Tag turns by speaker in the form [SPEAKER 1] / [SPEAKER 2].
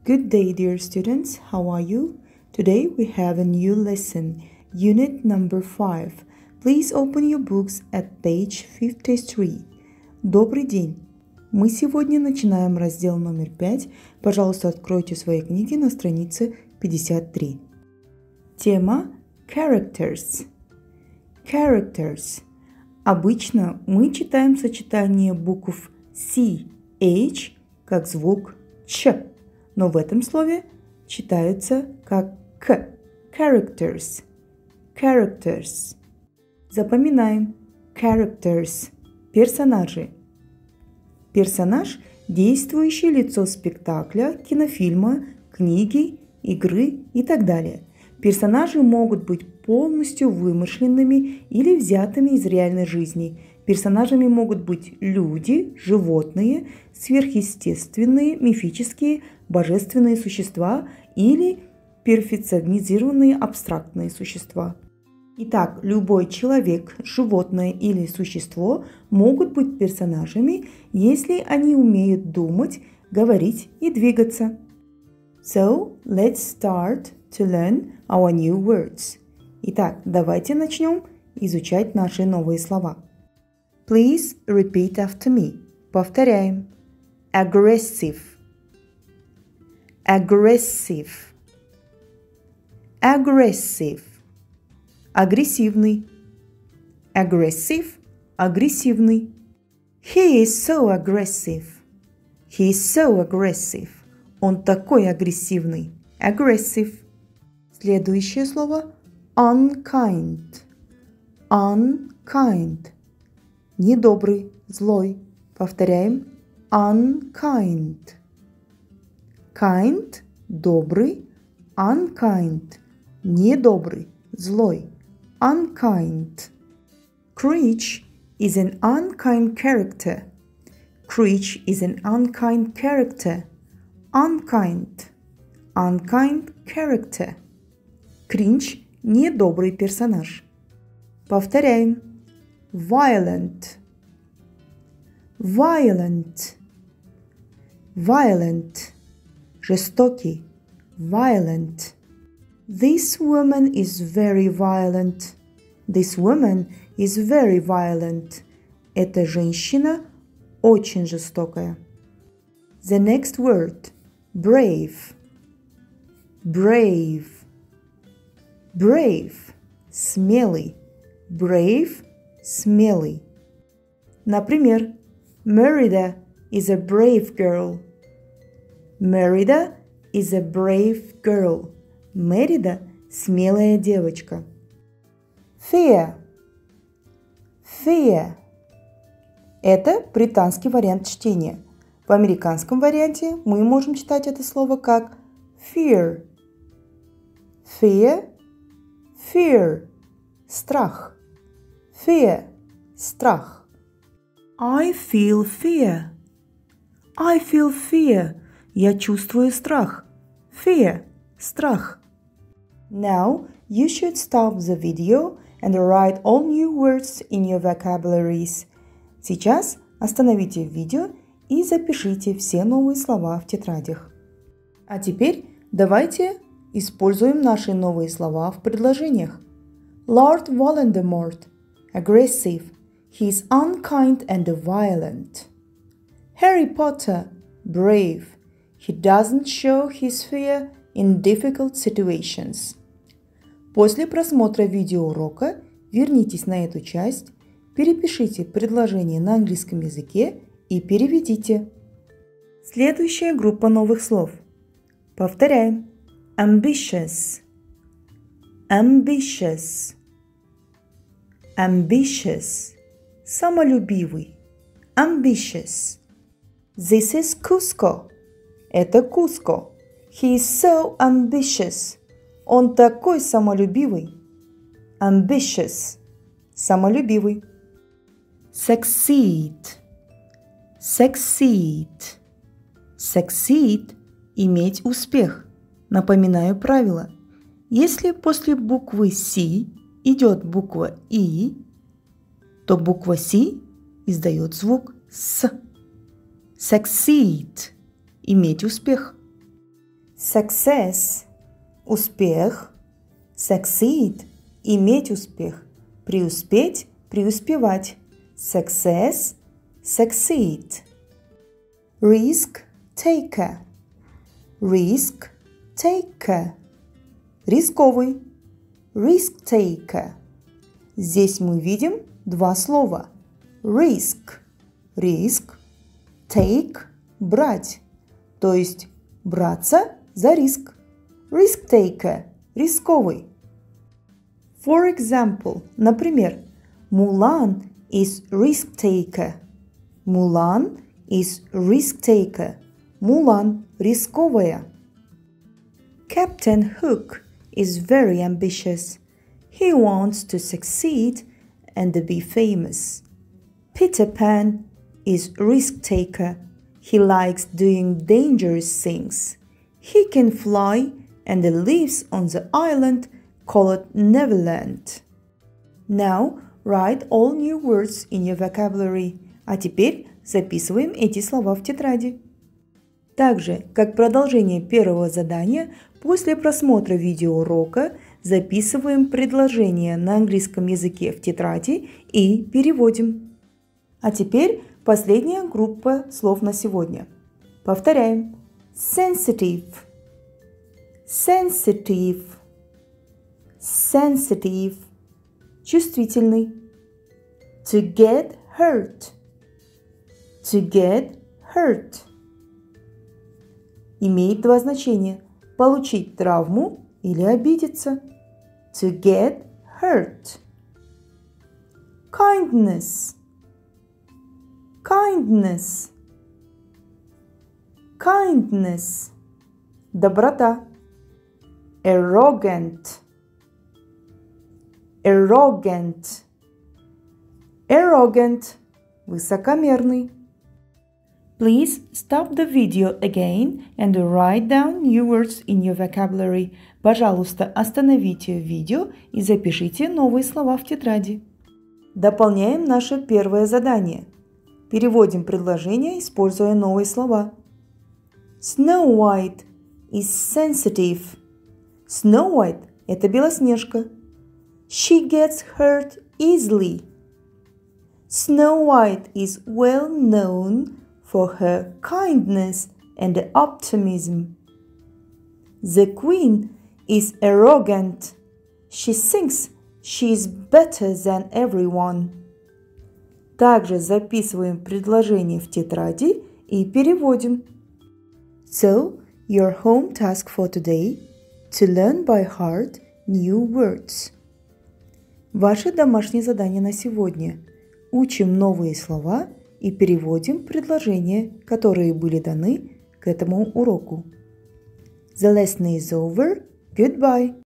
[SPEAKER 1] Good day, dear students. How are you? Today we have a new lesson, unit number 5. Please open your books at page 53. Добрый день! Мы сегодня начинаем раздел номер 5. Пожалуйста, откройте свои книги на странице 53. Тема Characters. Characters. Обычно мы читаем сочетание букв C, H как звук Ч, но в этом слове читается как К. Characters. Characters. Запоминаем. Characters. Персонажи. Персонаж – действующее лицо спектакля, кинофильма, книги, игры и так далее. Персонажи могут быть полностью вымышленными или взятыми из реальной жизни. Персонажами могут быть люди, животные, сверхъестественные, мифические, божественные существа или перфекционизированные абстрактные существа. Итак, любой человек, животное или существо могут быть персонажами, если они умеют думать, говорить и двигаться. So, let's start to learn our new words. Итак, давайте начнем изучать наши новые слова. Please repeat after me. Повторяем. Aggressive. Aggressive. Aggressive. Агрессивный. Aggressive. Агрессивный. He is so aggressive. He is so aggressive. Он такой агрессивный. Aggressive. Следующее слово unkind. Unkind. Недобрый, злой. Повторяем. Unkind. Kind – добрый. Unkind – недобрый, злой. Unkind. Scrooge is an unkind character. Scrooge is an unkind character. Unkind. Unkind character. Кринж – недобрый персонаж. Повторяем. Violent. Violent. Violent. Жестокий. Violent. This woman is very violent. This woman is very violent. Эта женщина очень жестокая. The next word. Brave. Brave. Brave. Смелый. Brave. Смелый. Например, Merida is a brave girl. Merida is a brave girl. Мерида – смелая девочка. Fear. Fear. Это британский вариант чтения. В американском варианте мы можем читать это слово как fear. Fear. Fear. Страх. Fear. Страх. I feel fear. I feel fear. Я чувствую страх. Fear. Страх. Now you should stop the video and write all new words in your vocabularies. Сейчас остановите видео и запишите все новые слова в тетрадях. А теперь давайте используем наши новые слова в предложениях. Lord Voldemort. Aggressive. He is unkind and violent. Harry Potter. Brave. He doesn't show his fear in difficult situations. После просмотра видеоурока вернитесь на эту часть, перепишите предложение на английском языке и переведите. Следующая группа новых слов. Повторяем. Ambitious. Ambitious. Ambitious. Самолюбивый. Ambitious. This is Cusco. Это Куско. He is so ambitious. Он такой самолюбивый. Ambitious. Самолюбивый. Succeed. Succeed. Succeed – иметь успех. Напоминаю правило. Если после буквы C идет буква И, то буква C издает звук С. Succeed – иметь успех. Success – успех. Succeed – иметь успех. Преуспеть – преуспевать. Success – succeed. Risk taker. Risk taker. Рисковый. Risk taker. Здесь мы видим два слова. Risk – риск. Take – брать. То есть браться за риск. Risk taker – рисковый. For example, например, Mulan is risk taker. Mulan is risk taker. Мулан – рисковая. Captain Hook is very ambitious. He wants to succeed and be famous. Peter Pan is risk taker. He likes doing dangerous things. He can fly and lives on the island called Neverland. Now write all new words in your vocabulary. А теперь записываем эти слова в тетради. Также, как продолжение первого задания, после просмотра видеоурока записываем предложения на английском языке в тетради и переводим. А теперь последняя группа слов на сегодня. Повторяем. Sensitive. Sensitive. Sensitive. Чувствительный. To get hurt. To get hurt. Имеет два значения. Получить травму или обидеться. To get hurt. Kindness. Kindness. Kindness. Доброта. Arrogant. Arrogant. Arrogant. Высокомерный. Please stop the video again and write down new words in your vocabulary. Пожалуйста, остановите видео и запишите новые слова в тетради. Дополняем наше первое задание. Переводим предложение, используя новые слова. Snow White is sensitive. Snow White – это Белоснежка. She gets hurt easily. Snow White is well known for her kindness and optimism. The Queen is arrogant. She thinks she is better than everyone. Также записываем предложение в тетради и переводим. So, your home task for today – to learn by heart new words. Ваше домашнее задание на сегодня – учим новые слова и переводим предложения, которые были даны к этому уроку. The lesson is over. Goodbye.